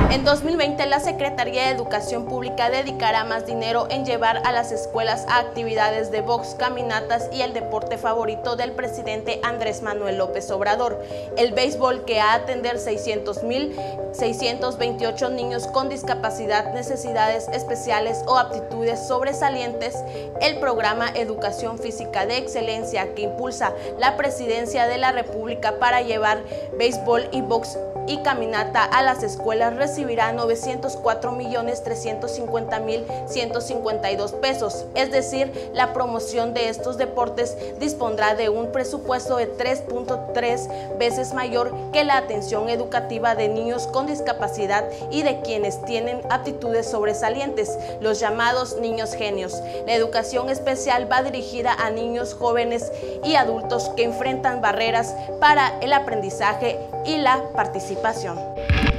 En 2020, la Secretaría de Educación Pública dedicará más dinero en llevar a las escuelas a actividades de box, caminatas y el deporte favorito del presidente Andrés Manuel López Obrador, el béisbol, que a atender 600.628 niños con discapacidad, necesidades especiales o aptitudes sobresalientes, el programa Educación Física de Excelencia que impulsa la Presidencia de la República para llevar béisbol y box y caminata a las escuelas, recibirá 904.350.152 pesos, es decir, la promoción de estos deportes dispondrá de un presupuesto de 3.3 veces mayor que la atención educativa de niños con discapacidad y de quienes tienen aptitudes sobresalientes, los llamados niños genios. La educación especial va dirigida a niños, jóvenes y adultos que enfrentan barreras para el aprendizaje y la participación.